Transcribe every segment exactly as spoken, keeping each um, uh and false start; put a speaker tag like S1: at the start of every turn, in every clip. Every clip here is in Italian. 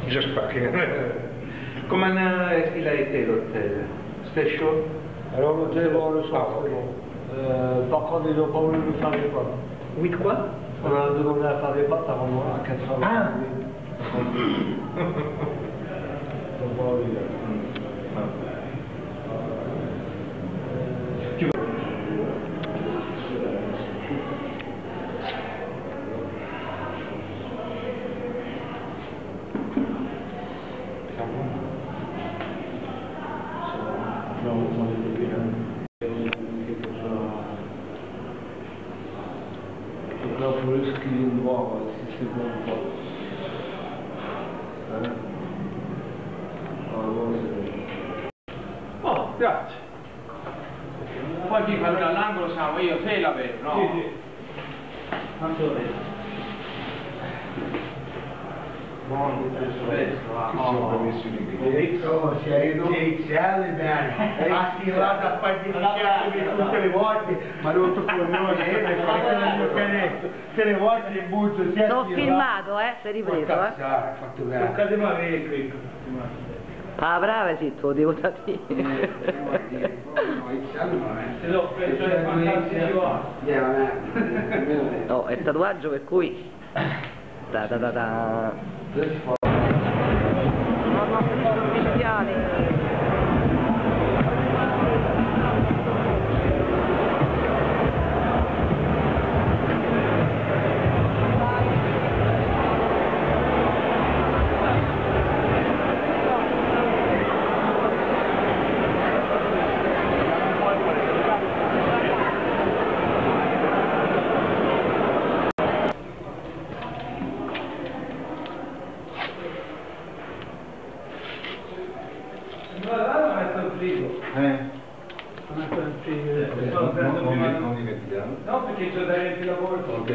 S1: j'espère que... Comment est-ce qu'il a été l'hôtel? C'était chaud?
S2: Alors l'hôtel, bon, le soir, c'est bon. Euh, par contre, ils n'ont pas voulu nous faire des pâtes.
S1: Oui, de quoi?
S2: On a demandé à faire des pâtes avant moi, à quatre heures.
S1: Ah!
S2: Donc, voilà, oui.
S1: Tu veux?
S2: Donc là, il faut juste qu'ils viennent voir si c'est bon ou pas. Hein? Ah bon, c'est bon.
S1: Oh, grazie.
S3: Poi qui allora all'angolo siamo io, sei la vedo, no?
S1: Sì, sì.
S3: Tanto lo vedo. Buono, questo, va.
S4: Oh, si è iniziale bene, ha stilato a farti il tutte le volte, ma rotto coglione, eh, per fare il mio canestro, tutte le volte le butto, si è
S5: L'ho filmato, eh, sei ripreso, eh.
S4: Cazzare, fatto bene.
S1: Toccate male, qui.
S5: Ah, brava, sì, te lo devo da te.
S1: Se lo penso che fantastico.
S5: No, è tatuaggio per cui... Da da da da... Norma ufficiale.
S1: No, perché c'è da il lavoro.
S2: Ok.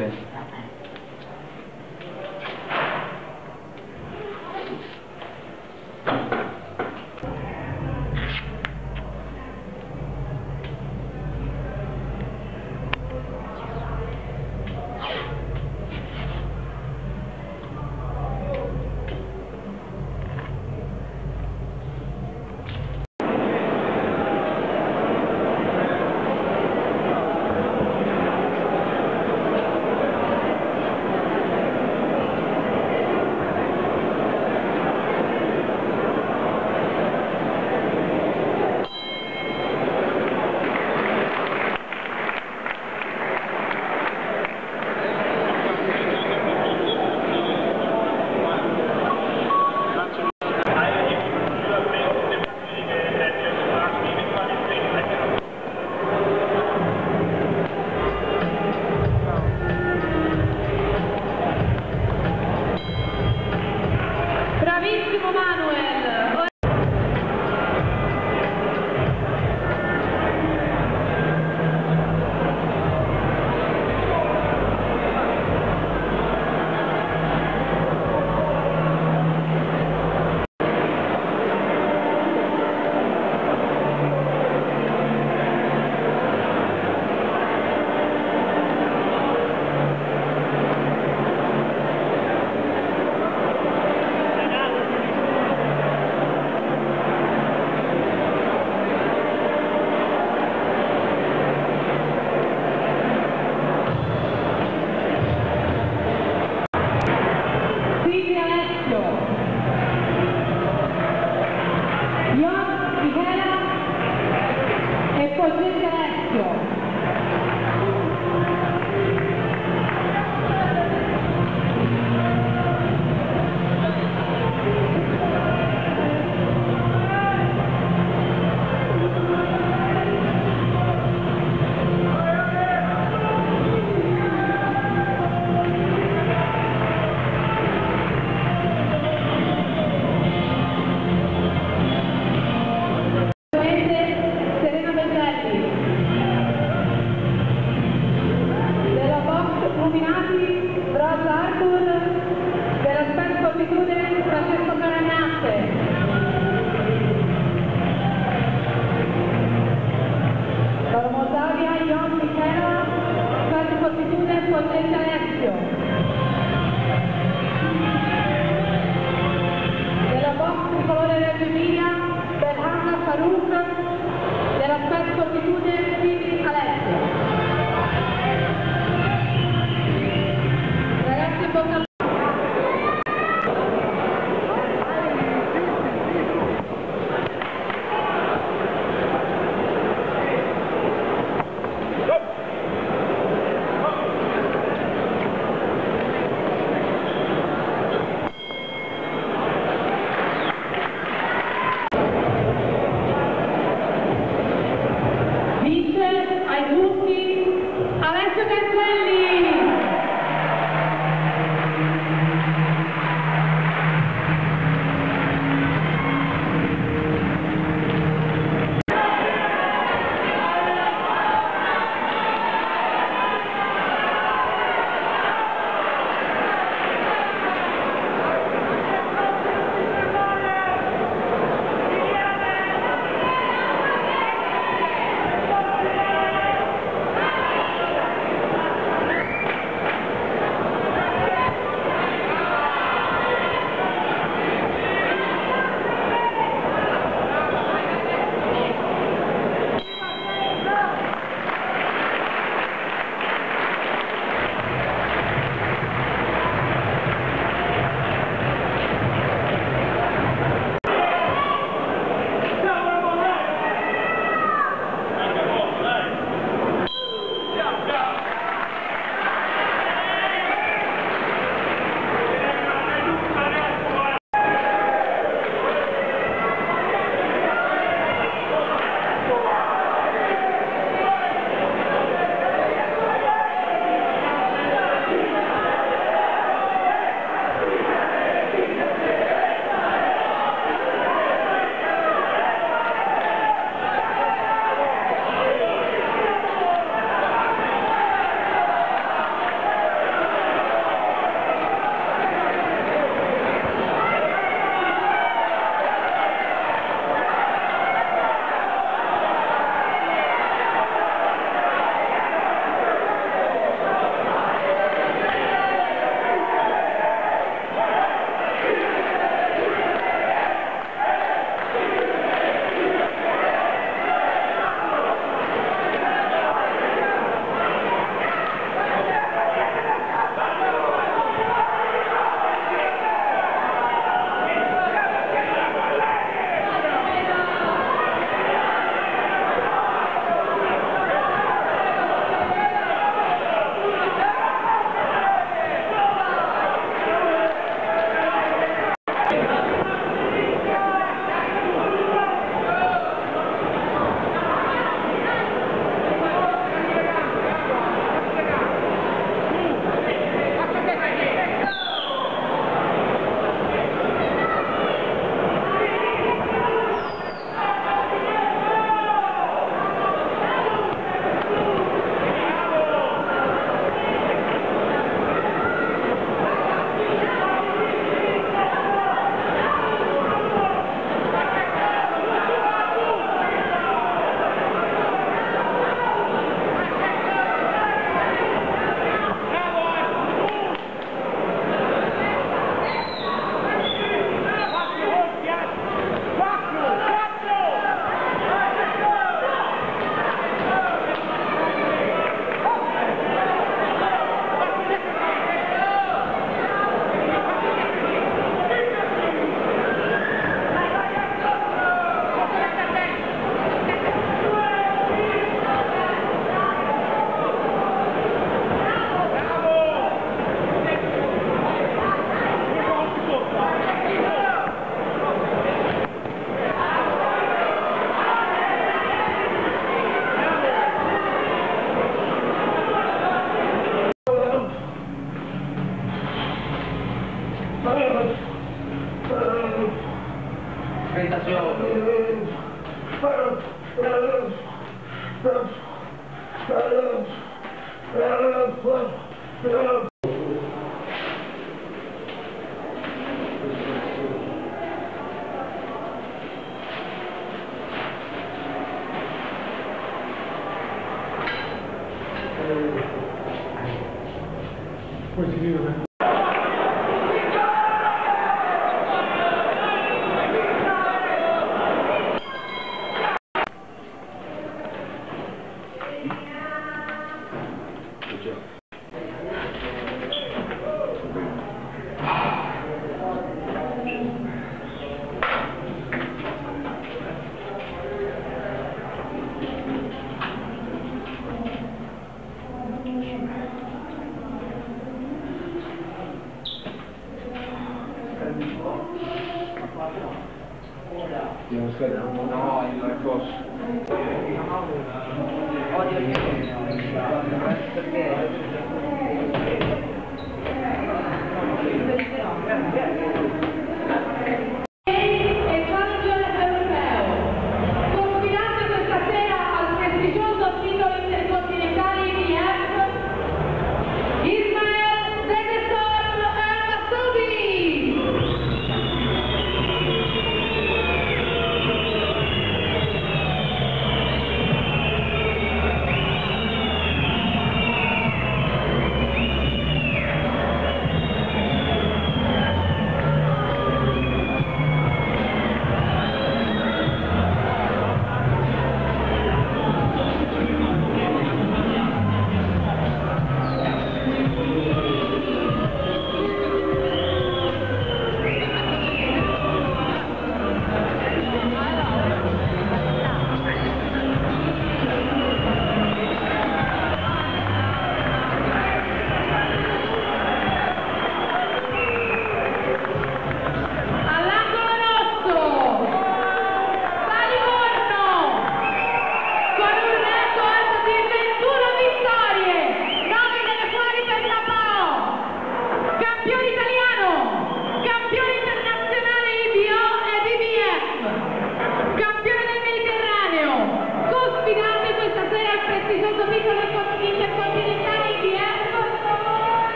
S3: No, il coso.
S5: Odio il perché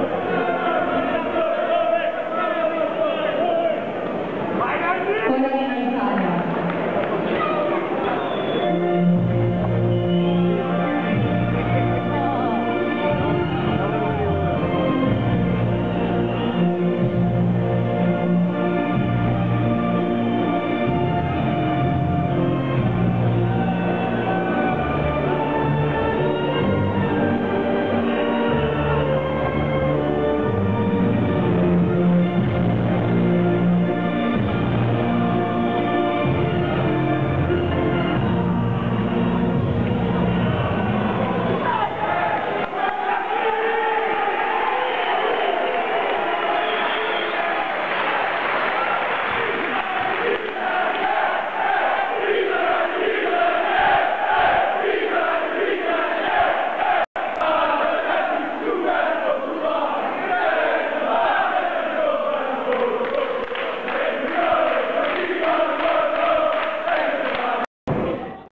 S6: Con la